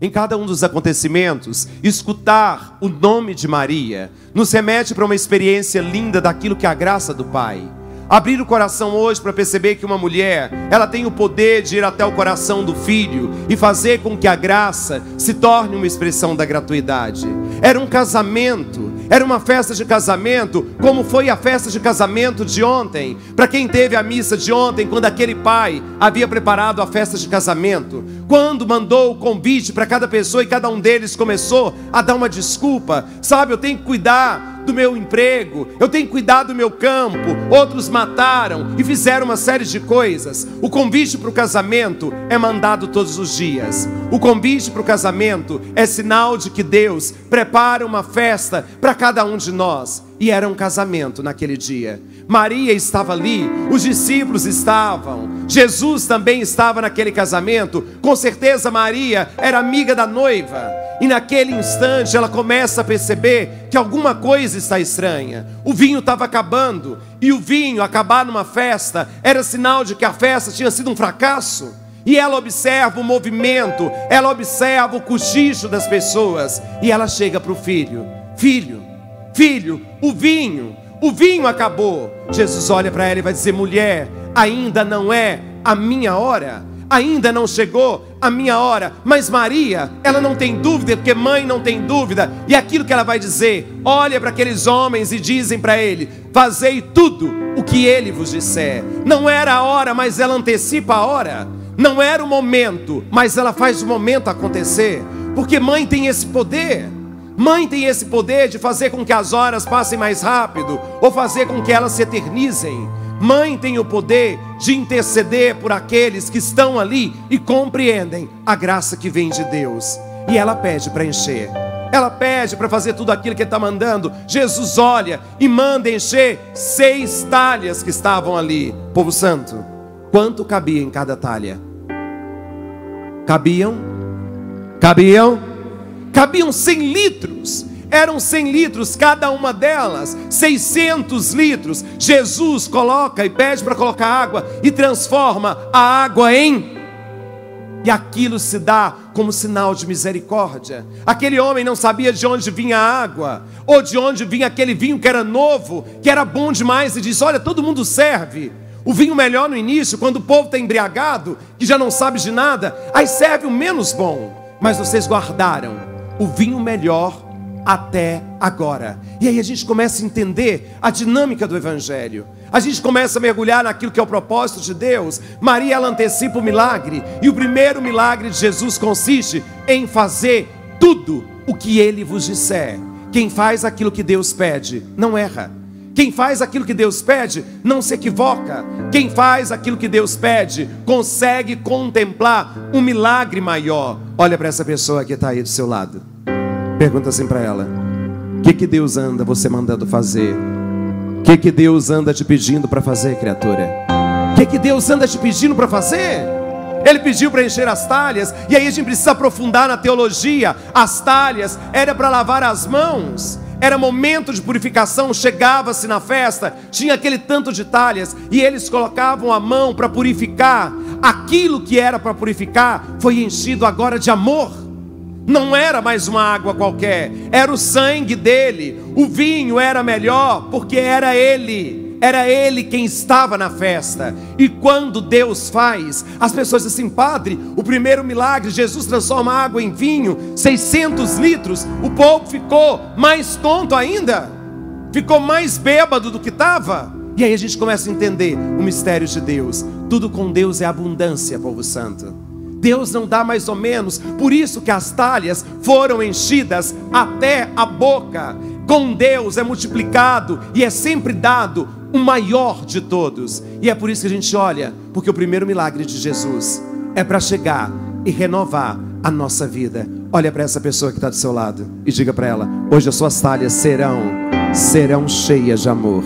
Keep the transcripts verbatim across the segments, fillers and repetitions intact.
em cada um dos acontecimentos, escutar o nome de Maria nos remete para uma experiência linda daquilo que é a graça do Pai. Abrir o coração hoje para perceber que uma mulher, ela tem o poder de ir até o coração do filho e fazer com que a graça se torne uma expressão da gratuidade. Era um casamento, era uma festa de casamento, como foi a festa de casamento de ontem. Para quem teve a missa de ontem, quando aquele pai havia preparado a festa de casamento, quando mandou o convite para cada pessoa e cada um deles começou a dar uma desculpa. Sabe, eu tenho que cuidar do meu emprego, eu tenho que cuidar do meu campo. Outros mataram e fizeram uma série de coisas. O convite para o casamento é mandado todos os dias. O convite para o casamento é sinal de que Deus prepara uma festa para cada um de nós. E era um casamento naquele dia. Maria estava ali, os discípulos estavam, Jesus também estava naquele casamento. Com certeza Maria era amiga da noiva. E naquele instante ela começa a perceber que alguma coisa está estranha. O vinho estava acabando, e o vinho acabar numa festa era sinal de que a festa tinha sido um fracasso. E ela observa o movimento, ela observa o cochicho das pessoas, e ela chega para o filho: Filho, filho, o vinho, o vinho acabou. Jesus olha para ela e vai dizer: mulher, ainda não é a minha hora, ainda não chegou a minha hora. Mas Maria, ela não tem dúvida, porque mãe não tem dúvida. E aquilo que ela vai dizer, olha para aqueles homens e dizem para ele: fazei tudo o que ele vos disser. Não era a hora, mas ela antecipa a hora. Não era o momento, mas ela faz o momento acontecer. Porque mãe tem esse poder. Mãe tem esse poder de fazer com que as horas passem mais rápido, ou fazer com que elas se eternizem. Mãe tem o poder de interceder por aqueles que estão ali e compreendem a graça que vem de Deus. E ela pede para encher. Ela pede para fazer tudo aquilo que Ele está mandando. Jesus olha e manda encher seis talhas que estavam ali. Povo santo, quanto cabia em cada talha? Cabiam? Cabiam? Cabiam cem litros. Eram cem litros cada uma delas, seiscentos litros. Jesus coloca e pede para colocar água e transforma a água em... E aquilo se dá como sinal de misericórdia. Aquele homem não sabia de onde vinha a água, ou de onde vinha aquele vinho que era novo, que era bom demais, e disse: olha, todo mundo serve o vinho melhor no início, quando o povo está embriagado, que já não sabe de nada, aí serve o menos bom. Mas vocês guardaram o vinho melhor até agora. E aí a gente começa a entender a dinâmica do Evangelho. A gente começa a mergulhar naquilo que é o propósito de Deus. Maria, ela antecipa o milagre. E o primeiro milagre de Jesus consiste em fazer tudo o que Ele vos disser. Quem faz aquilo que Deus pede não erra. Quem faz aquilo que Deus pede não se equivoca. Quem faz aquilo que Deus pede consegue contemplar um milagre maior. Olha para essa pessoa que está aí do seu lado. Pergunta assim para ela: o que que Deus anda você mandando fazer? O que que Deus anda te pedindo para fazer, criatura? O que que Deus anda te pedindo para fazer? Ele pediu para encher as talhas. E aí a gente precisa aprofundar na teologia. As talhas era para lavar as mãos. Era momento de purificação. Chegava-se na festa, tinha aquele tanto de talhas, e eles colocavam a mão para purificar. Aquilo que era para purificar foi enchido agora de amor. Não era mais uma água qualquer, era o sangue dele. O vinho era melhor porque era ele. Era ele quem estava na festa. E quando Deus faz, as pessoas dizem assim: padre, o primeiro milagre, Jesus transforma água em vinho, seiscentos litros. O povo ficou mais tonto ainda, ficou mais bêbado do que estava. E aí a gente começa a entender o mistério de Deus. Tudo com Deus é abundância, povo santo. Deus não dá mais ou menos. Por isso que as talhas foram enchidas até a boca. Com Deus é multiplicado e é sempre dado o maior de todos. E é por isso que a gente olha, porque o primeiro milagre de Jesus é para chegar e renovar a nossa vida. Olha para essa pessoa que está do seu lado e diga para ela: hoje as suas talhas serão serão cheias de amor.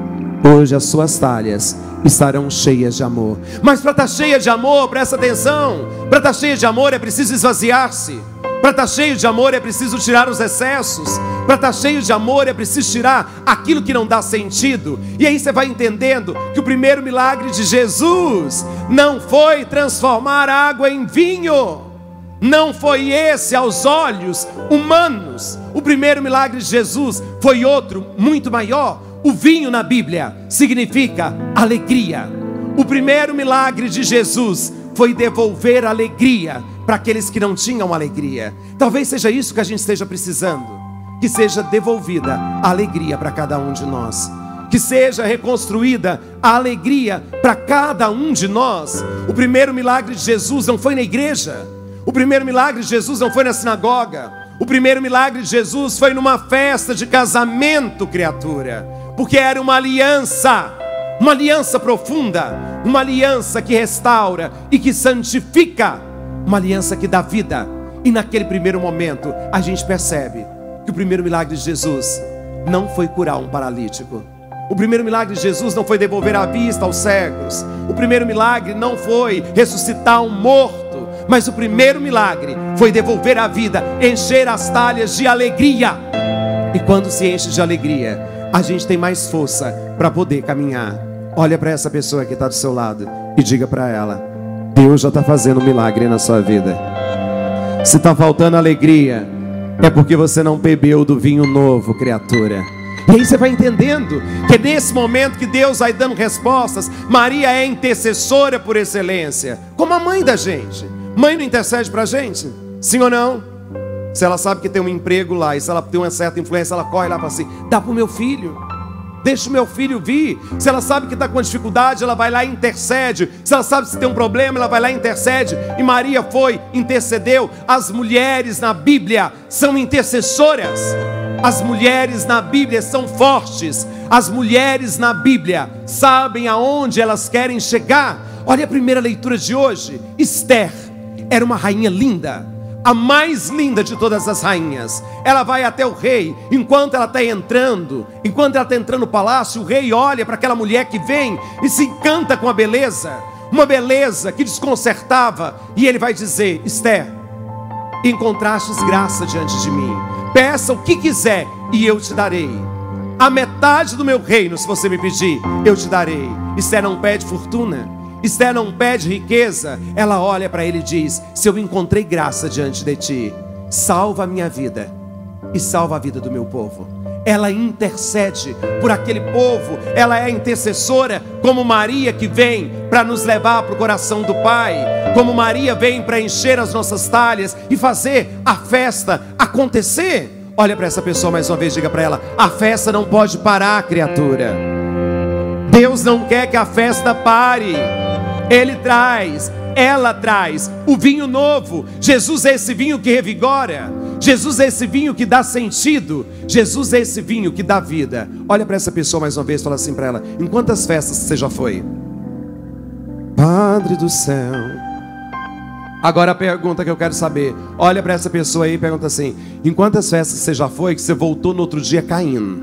Hoje as suas talhas estarão cheias de amor. Mas para estar cheia de amor, presta atenção, para estar cheia de amor é preciso esvaziar-se. Para estar cheio de amor é preciso tirar os excessos. Para estar cheio de amor é preciso tirar aquilo que não dá sentido. E aí você vai entendendo que o primeiro milagre de Jesus não foi transformar água em vinho. Não foi esse aos olhos humanos. O primeiro milagre de Jesus foi outro, muito maior. O vinho na Bíblia significa alegria. O primeiro milagre de Jesus foi devolver alegria para aqueles que não tinham alegria. Talvez seja isso que a gente esteja precisando. Que seja devolvida a alegria para cada um de nós. Que seja reconstruída a alegria para cada um de nós. O primeiro milagre de Jesus não foi na igreja. O primeiro milagre de Jesus não foi na sinagoga. O primeiro milagre de Jesus foi numa festa de casamento, criatura. Porque era uma aliança, uma aliança profunda, uma aliança que restaura e que santifica, uma aliança que dá vida. E naquele primeiro momento a gente percebe que o primeiro milagre de Jesus não foi curar um paralítico. O primeiro milagre de Jesus não foi devolver a vista aos cegos. O primeiro milagre não foi ressuscitar um morto. Mas o primeiro milagre foi devolver a vida, encher as talhas de alegria. E quando se enche de alegria, a gente tem mais força para poder caminhar. Olha para essa pessoa que está do seu lado e diga para ela: Deus já está fazendo um milagre na sua vida. Se está faltando alegria, é porque você não bebeu do vinho novo, criatura. E aí você vai entendendo que é nesse momento que Deus vai dando respostas. Maria é intercessora por excelência, como a mãe da gente. Mãe não intercede para a gente? Sim ou não? Se ela sabe que tem um emprego lá e se ela tem uma certa influência, ela corre lá para assim: dá para o meu filho, deixa o meu filho vir. Se ela sabe que está com dificuldade, ela vai lá e intercede. Se ela sabe que tem um problema, ela vai lá e intercede. E Maria foi, intercedeu. As mulheres na Bíblia são intercessoras. As mulheres na Bíblia são fortes. As mulheres na Bíblia sabem aonde elas querem chegar. Olha a primeira leitura de hoje. Esther era uma rainha linda, a mais linda de todas as rainhas. Ela vai até o rei. Enquanto ela está entrando, enquanto ela está entrando no palácio, o rei olha para aquela mulher que vem e se encanta com a beleza, uma beleza que desconcertava. E ele vai dizer: Esther, encontrastes graça diante de mim. Peça o que quiser e eu te darei. A metade do meu reino, se você me pedir, eu te darei. Esther não pede fortuna. Esther não pede riqueza. Ela olha para ele e diz: se eu encontrei graça diante de ti, salva a minha vida e salva a vida do meu povo. Ela intercede por aquele povo. Ela é intercessora, como Maria, que vem para nos levar para o coração do Pai. Como Maria vem para encher as nossas talhas e fazer a festa acontecer. Olha para essa pessoa mais uma vez, diga para ela: a festa não pode parar, criatura. Deus não quer que a festa pare. Ele traz, ela traz o vinho novo. Jesus é esse vinho que revigora. Jesus é esse vinho que dá sentido. Jesus é esse vinho que dá vida. Olha para essa pessoa mais uma vez e fala assim para ela: em quantas festas você já foi? Padre do céu. Agora a pergunta que eu quero saber: olha para essa pessoa aí e pergunta assim: em quantas festas você já foi que você voltou no outro dia caindo?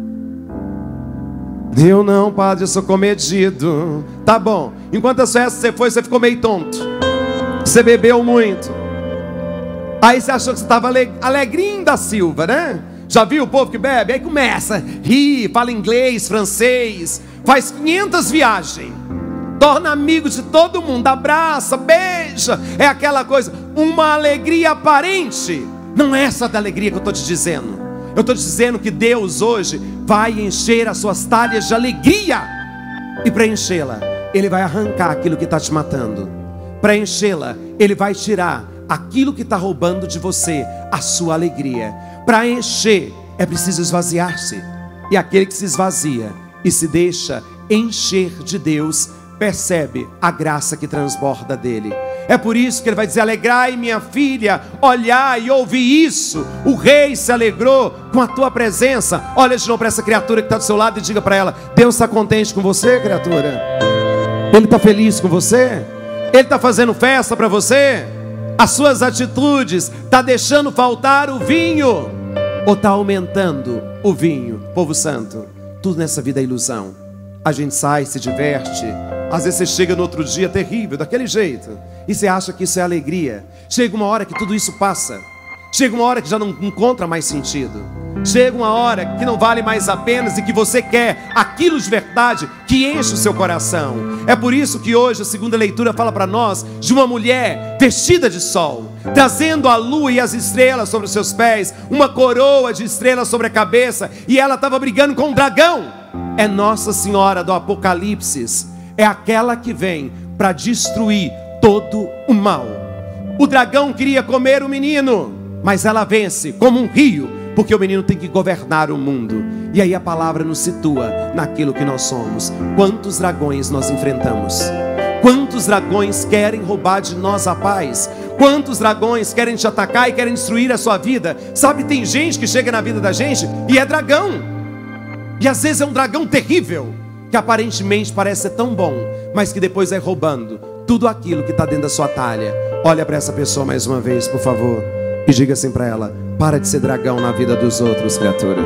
Eu não, padre, eu sou comedido. Tá bom. Em quantas festas você foi, você ficou meio tonto? Você bebeu muito. Aí você achou que você estava alegrinho da Silva, né? Já viu o povo que bebe? Aí começa, ri, fala inglês, francês, faz quinhentas viagens, torna amigo de todo mundo, abraça, beija. É aquela coisa, uma alegria aparente. Não é essa da alegria que eu estou te dizendo. Eu estou dizendo que Deus hoje vai encher as suas talhas de alegria. E para enchê-la, Ele vai arrancar aquilo que está te matando. Para enchê-la, Ele vai tirar aquilo que está roubando de você a sua alegria. Para encher, é preciso esvaziar-se. E aquele que se esvazia e se deixa encher de Deus, percebe a graça que transborda dele. É por isso que ele vai dizer: alegrai minha filha, olhai e ouvi isso. O rei se alegrou com a tua presença. Olha de novo para essa criatura que está do seu lado e diga para ela: Deus está contente com você, criatura? Ele está feliz com você? Ele está fazendo festa para você? As suas atitudes estão deixando faltar o vinho? Ou está aumentando o vinho? Povo santo, tudo nessa vida é ilusão. A gente sai, se diverte. Às vezes você chega no outro dia terrível, daquele jeito, e você acha que isso é alegria. Chega uma hora que tudo isso passa. Chega uma hora que já não encontra mais sentido. Chega uma hora que não vale mais a pena e que você quer aquilo de verdade que enche o seu coração. É por isso que hoje a segunda leitura fala para nós de uma mulher vestida de sol, trazendo a lua e as estrelas sobre os seus pés, uma coroa de estrelas sobre a cabeça, e ela estava brigando com um dragão. É Nossa Senhora do Apocalipse, é aquela que vem para destruir todo o mal. O dragão queria comer o menino, mas ela vence como um rio, porque o menino tem que governar o mundo. E aí a palavra nos situa naquilo que nós somos. Quantos dragões nós enfrentamos? Quantos dragões querem roubar de nós a paz? Quantos dragões querem te atacar e querem destruir a sua vida? Sabe, tem gente que chega na vida da gente e é dragão. E às vezes é um dragão terrível, que aparentemente parece ser tão bom, mas que depois vai roubando tudo aquilo que está dentro da sua talha. Olha para essa pessoa mais uma vez, por favor, e diga assim para ela: para de ser dragão na vida dos outros, criatura.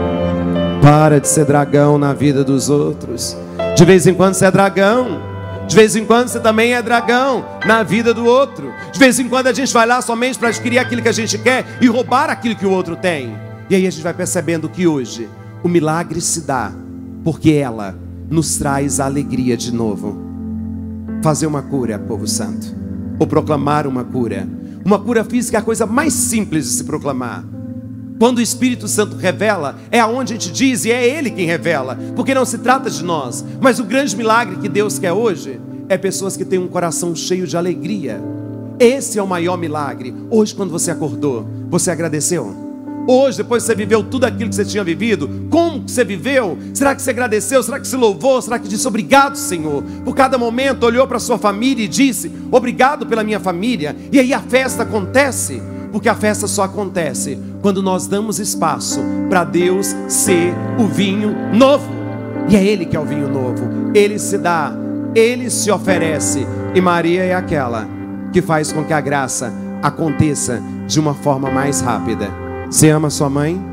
Para de ser dragão na vida dos outros. De vez em quando você é dragão. De vez em quando você também é dragão na vida do outro. De vez em quando a gente vai lá somente para adquirir aquilo que a gente quer e roubar aquilo que o outro tem. E aí a gente vai percebendo que hoje o milagre se dá porque ela nos traz a alegria de novo. Fazer uma cura, povo santo, ou proclamar uma cura. Uma cura física é a coisa mais simples de se proclamar. Quando o Espírito Santo revela, é aonde a gente diz, e é Ele quem revela, porque não se trata de nós. Mas o grande milagre que Deus quer hoje é pessoas que têm um coração cheio de alegria. Esse é o maior milagre. Hoje, quando você acordou, você agradeceu? Hoje, depois que você viveu tudo aquilo que você tinha vivido, como que você viveu? Será que você agradeceu? Será que você louvou? Será que disse obrigado, Senhor? Por cada momento olhou para a sua família e disse obrigado pela minha família. E aí a festa acontece, porque a festa só acontece quando nós damos espaço para Deus ser o vinho novo. E é Ele que é o vinho novo. Ele se dá, Ele se oferece. E Maria é aquela que faz com que a graça aconteça de uma forma mais rápida. Você ama sua mãe?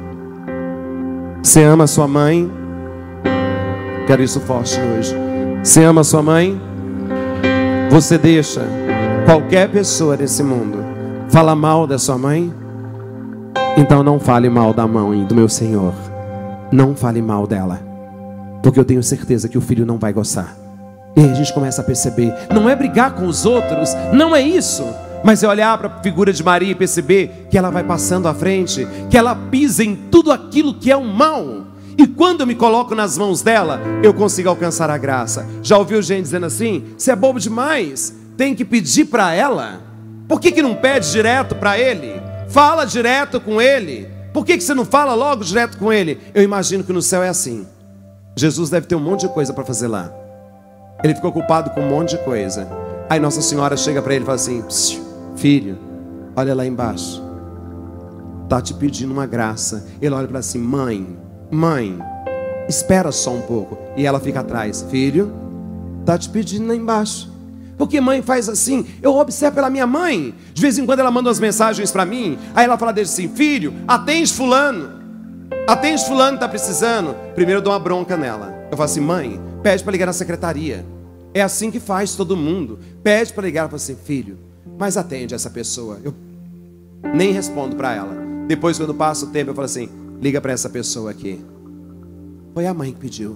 Você ama sua mãe? Quero isso forte hoje. Você ama sua mãe? Você deixa qualquer pessoa desse mundo falar mal da sua mãe? Então não fale mal da mãe do meu Senhor. Não fale mal dela, porque eu tenho certeza que o filho não vai gostar. E aí a gente começa a perceber, não é brigar com os outros, não é isso, mas é olhar para a figura de Maria e perceber que ela vai passando à frente, que ela pisa em tudo aquilo que é o mal. E quando eu me coloco nas mãos dela, eu consigo alcançar a graça. Já ouviu gente dizendo assim: você é bobo demais, tem que pedir para ela. Por que que não pede direto para ele? Fala direto com ele. Por que que você não fala logo direto com ele? Eu imagino que no céu é assim. Jesus deve ter um monte de coisa para fazer lá. Ele ficou ocupado com um monte de coisa. Aí Nossa Senhora chega para ele e fala assim: filho, olha lá embaixo, está te pedindo uma graça. Ele olha para assim: mãe, mãe, espera só um pouco. E ela fica atrás: filho, está te pedindo lá embaixo. Porque mãe faz assim, eu observo pela minha mãe. De vez em quando ela manda umas mensagens para mim. Aí ela fala dele assim: filho, atende fulano, atende fulano que está precisando. Primeiro eu dou uma bronca nela. Eu falo assim: mãe, pede para ligar na secretaria. É assim que faz todo mundo. Pede para ligar. Eu falo assim: filho, mas atende essa pessoa. Eu nem respondo para ela. Depois, quando passa o tempo, eu falo assim: liga para essa pessoa aqui. Foi a mãe que pediu.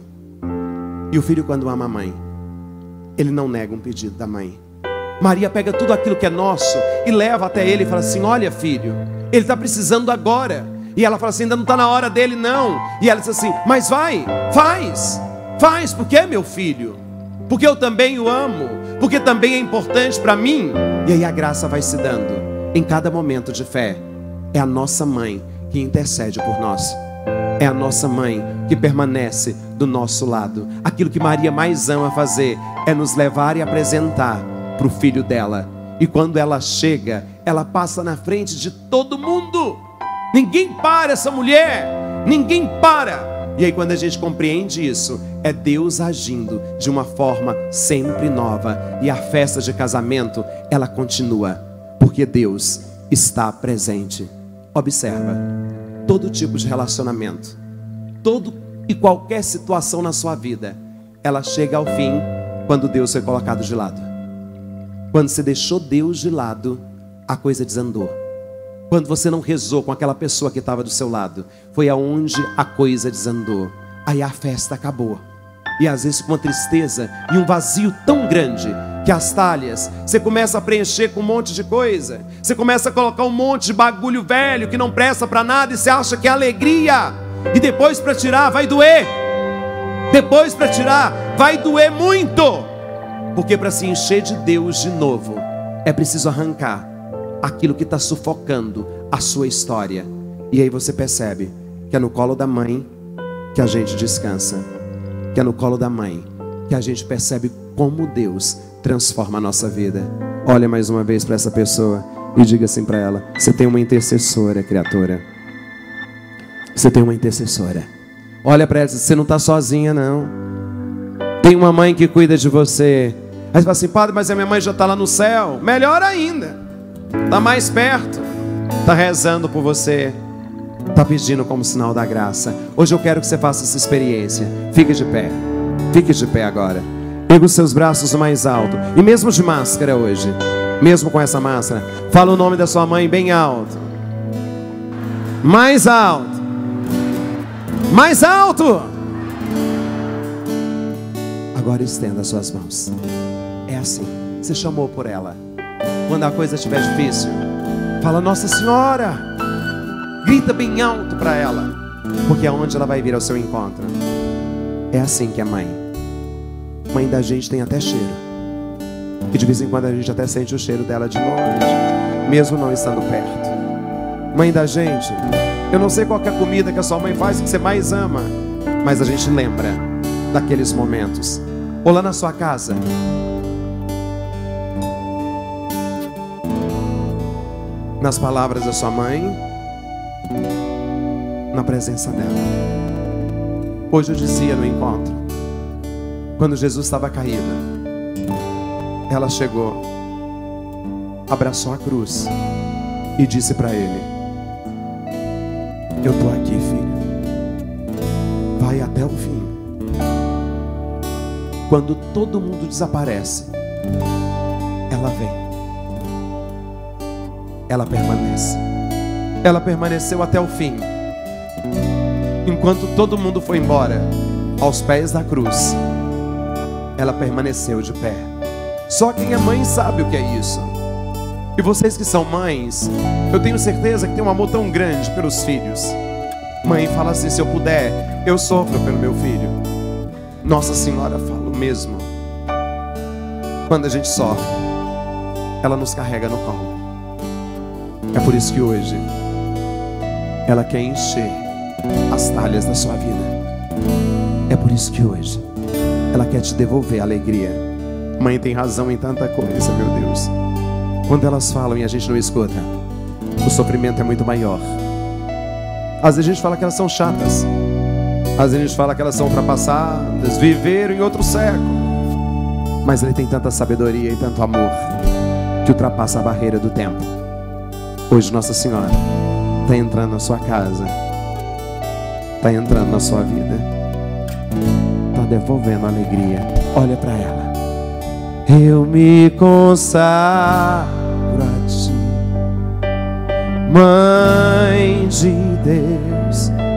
E o filho, quando ama a mãe, ele não nega um pedido da mãe. Maria pega tudo aquilo que é nosso e leva até ele e fala assim: olha, filho, ele está precisando agora. E ela fala assim: ainda não está na hora dele não. E ela diz assim: mas vai, faz, faz, porque é meu filho, porque eu também o amo, porque também é importante para mim. E aí a graça vai se dando em cada momento de fé. É a nossa mãe que intercede por nós. É a nossa mãe que permanece do nosso lado. Aquilo que Maria mais ama fazer é nos levar e apresentar para o filho dela. E quando ela chega, ela passa na frente de todo mundo. Ninguém para essa mulher, ninguém para. E aí quando a gente compreende isso, é Deus agindo de uma forma sempre nova. E a festa de casamento, ela continua, porque Deus está presente. Observa, todo tipo de relacionamento, todo e qualquer situação na sua vida, ela chega ao fim quando Deus foi colocado de lado. Quando você deixou Deus de lado, a coisa desandou. quando você não rezou com aquela pessoa que estava do seu lado, foi aonde a coisa desandou. Aí a festa acabou. E às vezes com uma tristeza e um vazio tão grande, que as talhas, você começa a preencher com um monte de coisa. Você começa a colocar um monte de bagulho velho que não presta para nada, e você acha que é alegria. E depois para tirar vai doer. Depois para tirar vai doer muito. Porque para se encher de Deus de novo, é preciso arrancar aquilo que está sufocando a sua história. E aí você percebe que é no colo da mãe que a gente descansa. Que é no colo da mãe que a gente percebe como Deus transforma a nossa vida. Olha mais uma vez para essa pessoa e diga assim para ela: você tem uma intercessora, criatura. Você tem uma intercessora. Olha para ela, você não está sozinha não. Tem uma mãe que cuida de você. Aí você fala assim: padre, mas a minha mãe já está lá no céu. Melhor ainda, está mais perto, está rezando por você, está pedindo como sinal da graça. Hoje eu quero que você faça essa experiência. Fique de pé. Fique de pé agora. Pega os seus braços mais alto. E mesmo de máscara hoje, mesmo com essa máscara, fala o nome da sua mãe bem alto. Mais alto. Mais alto. Agora estenda as suas mãos. É assim. Você chamou por ela. Quando a coisa estiver difícil, fala: Nossa Senhora. Grita bem alto para ela, porque é onde ela vai vir ao seu encontro. É assim que é mãe. Mãe da gente tem até cheiro. E de vez em quando a gente até sente o cheiro dela de longe, mesmo não estando perto. Mãe da gente, eu não sei qual é a comida que a sua mãe faz que você mais ama, mas a gente lembra daqueles momentos. Ou lá na sua casa, nas palavras da sua mãe, na presença dela. Hoje eu dizia no encontro, quando Jesus estava caído, ela chegou, abraçou a cruz e disse para ele: eu estou aqui, filho, vai até o fim. Quando todo mundo desaparece, ela vem, ela permanece. Ela permaneceu até o fim. Enquanto todo mundo foi embora, aos pés da cruz, ela permaneceu de pé. Só quem é mãe sabe o que é isso. E vocês que são mães, eu tenho certeza que tem um amor tão grande pelos filhos. Mãe fala assim: se eu puder, eu sofro pelo meu filho. Nossa Senhora fala o mesmo. Quando a gente sofre, ela nos carrega no colo. É por isso que hoje ela quer encher as talhas da sua vida. É por isso que hoje ela quer te devolver a alegria. Mãe tem razão em tanta coisa, meu Deus. Quando elas falam e a gente não escuta, o sofrimento é muito maior. Às vezes a gente fala que elas são chatas, às vezes a gente fala que elas são ultrapassadas, viveram em outro século. Mas ele tem tanta sabedoria e tanto amor que ultrapassa a barreira do tempo. Hoje Nossa Senhora está entrando na sua casa, está entrando na sua vida, está devolvendo a alegria. Olha para ela. Eu me consagro a ti, Mãe de Deus.